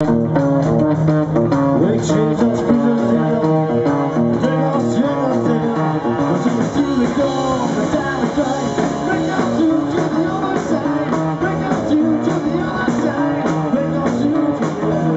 Oui, Jesus, plus de zéro. Through the door, the down the drain. Bring us to the other side. Bring us to the other side. Bring us to the other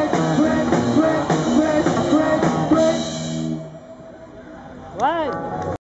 Ouais.